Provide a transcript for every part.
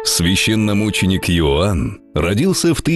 Священномученик Иоанн родился в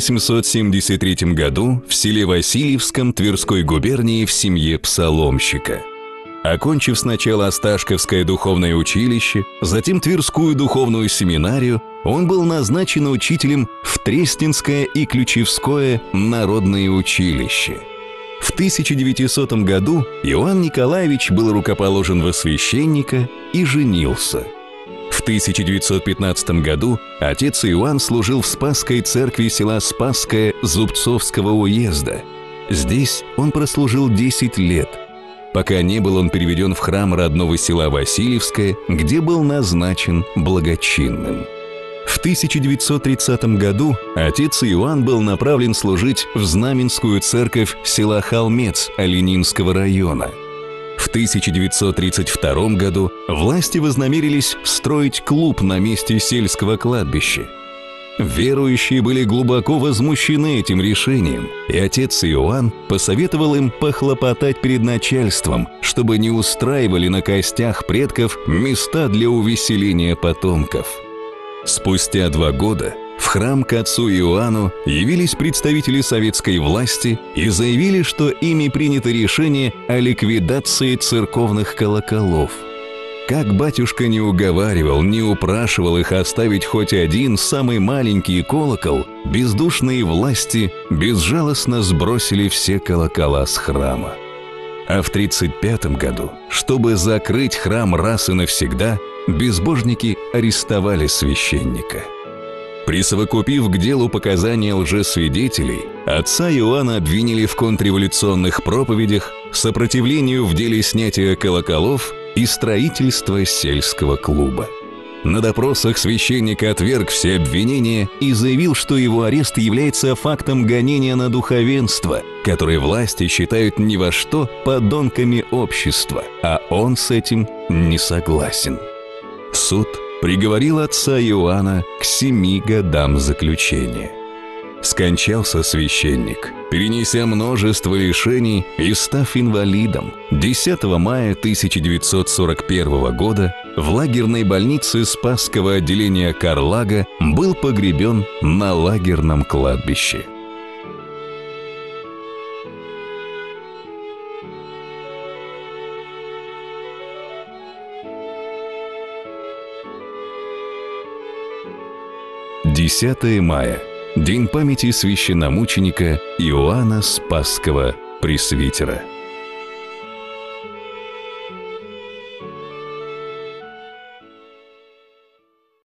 1873 году в селе Васильевском Тверской губернии в семье псаломщика. Окончив сначала Осташковское духовное училище, затем Тверскую духовную семинарию, он был назначен учителем в Тресненское и Ключевское народное училище. В 1900 году Иоанн Николаевич был рукоположен во священника и женился. В 1915 году отец Иоанн служил в Спасской церкви села Спасское Зубцовского уезда. Здесь он прослужил 10 лет, пока не был он переведен в храм родного села Васильевское, где был назначен благочинным. В 1930 году отец Иоанн был направлен служить в Знаменскую церковь села Холмец Оленинского района. В 1932 году власти вознамерились строить клуб на месте сельского кладбища. Верующие были глубоко возмущены этим решением, и отец Иоанн посоветовал им похлопотать перед начальством, чтобы не устраивали на костях предков места для увеселения потомков. Спустя 2 года в храм к отцу Иоанну явились представители советской власти и заявили, что ими принято решение о ликвидации церковных колоколов. Как батюшка не уговаривал, не упрашивал их оставить хоть один самый маленький колокол, бездушные власти безжалостно сбросили все колокола с храма. А в 1935 году, чтобы закрыть храм раз и навсегда, безбожники арестовали священника. Присовокупив к делу показания лжесвидетелей, отца Иоанна обвинили в контрреволюционных проповедях, сопротивлению в деле снятия колоколов и строительства сельского клуба. На допросах священник отверг все обвинения и заявил, что его арест является фактом гонения на духовенство, которое власти считают ни во что подонками общества, а он с этим не согласен. Суд приговорил отца Иоанна к 7 годам заключения. Скончался священник, перенеся множество лишений и став инвалидом, 10 мая 1941 года в лагерной больнице Спасского отделения Карлага был погребен на лагерном кладбище. «10 мая. День памяти священномученика Иоанна Спасского Пресвитера».